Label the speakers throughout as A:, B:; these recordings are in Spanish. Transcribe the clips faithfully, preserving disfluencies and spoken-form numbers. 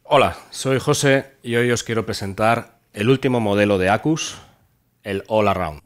A: Hola, soy José y hoy os quiero presentar el último modelo de Acus, el All Around.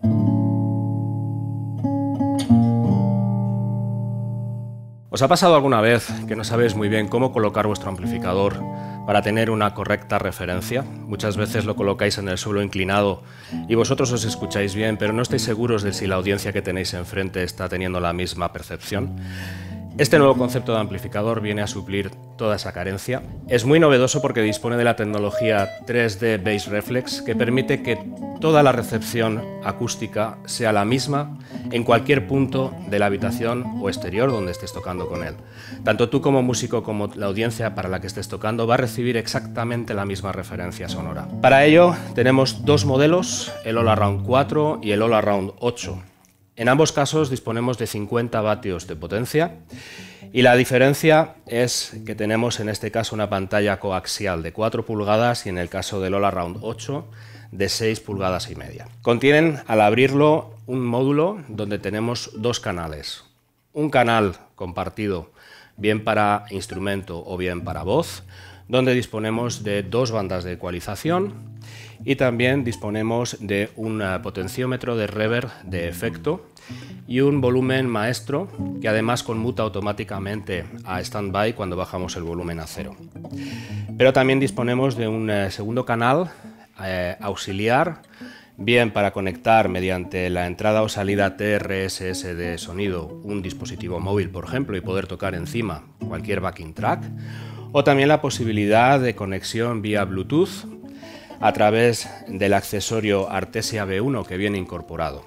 A: ¿Os ha pasado alguna vez que no sabéis muy bien cómo colocar vuestro amplificador para tener una correcta referencia? Muchas veces lo colocáis en el suelo inclinado y vosotros os escucháis bien, pero no estáis seguros de si la audiencia que tenéis enfrente está teniendo la misma percepción. Este nuevo concepto de amplificador viene a suplir toda esa carencia. Es muy novedoso porque dispone de la tecnología tres D Bass Reflex, que permite que toda la recepción acústica sea la misma en cualquier punto de la habitación o exterior donde estés tocando con él. Tanto tú como músico como la audiencia para la que estés tocando va a recibir exactamente la misma referencia sonora. Para ello tenemos dos modelos, el All Around cuatro y el All Around ocho. En ambos casos disponemos de cincuenta vatios de potencia y la diferencia es que tenemos en este caso una pantalla coaxial de cuatro pulgadas y en el caso del All Around ocho de seis pulgadas y media. Contienen al abrirlo un módulo donde tenemos dos canales. Un canal compartido bien para instrumento o bien para voz, donde disponemos de dos bandas de ecualización y también disponemos de un potenciómetro de reverb de efecto y un volumen maestro que además conmuta automáticamente a stand-by cuando bajamos el volumen a cero. Pero también disponemos de un eh, segundo canal eh, auxiliar, bien para conectar mediante la entrada o salida T R S S de sonido un dispositivo móvil, por ejemplo, y poder tocar encima cualquier backing track, o también la posibilidad de conexión vía Bluetooth a través del accesorio Artesia B uno que viene incorporado.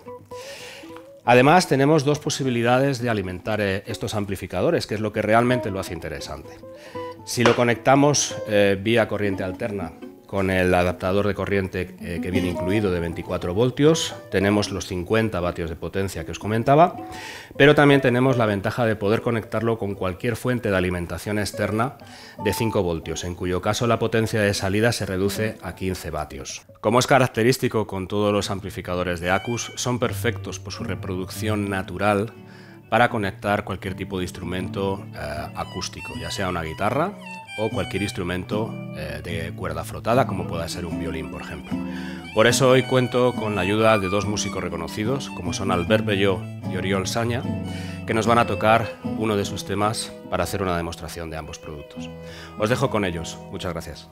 A: Además tenemos dos posibilidades de alimentar eh, estos amplificadores, que es lo que realmente lo hace interesante. Si lo conectamos eh, vía corriente alterna con el adaptador de corriente eh, que viene incluido de veinticuatro voltios, tenemos los cincuenta vatios de potencia que os comentaba, pero también tenemos la ventaja de poder conectarlo con cualquier fuente de alimentación externa de cinco voltios, en cuyo caso la potencia de salida se reduce a quince vatios. Como es característico con todos los amplificadores de Acus, son perfectos por su reproducción natural para conectar cualquier tipo de instrumento eh, acústico, ya sea una guitarra o cualquier instrumento eh, de cuerda frotada, como pueda ser un violín, por ejemplo. Por eso hoy cuento con la ayuda de dos músicos reconocidos, como son Albert Belló y Oriol Saña, que nos van a tocar uno de sus temas para hacer una demostración de ambos productos. Os dejo con ellos. Muchas gracias.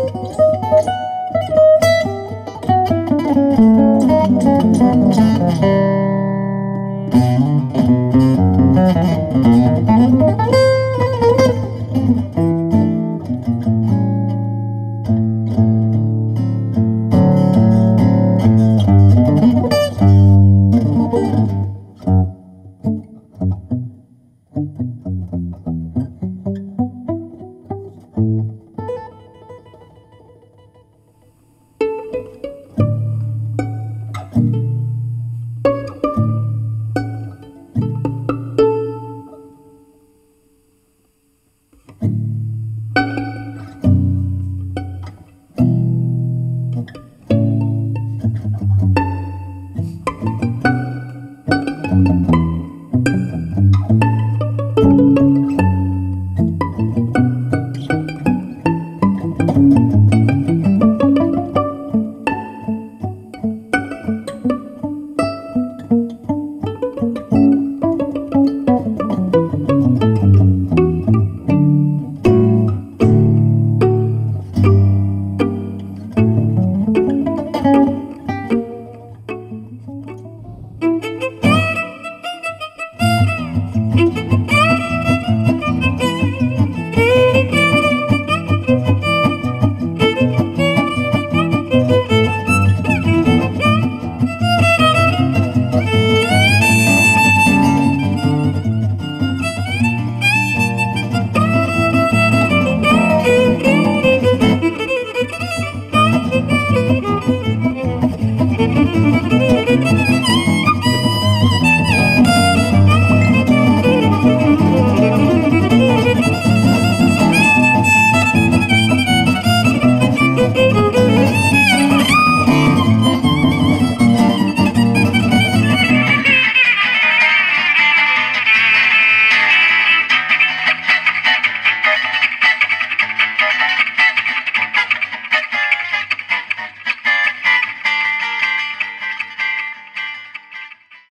B: Thank you.